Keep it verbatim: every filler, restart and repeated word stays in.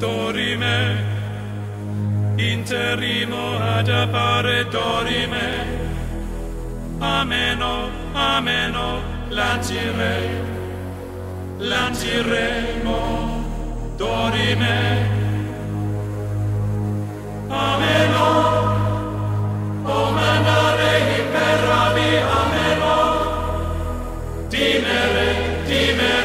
dorime, interimo ad appare dorime, ameno, ameno, lancire, lanciremo, dorime, ameno, o mandare imperavi, ameno, timere, timere,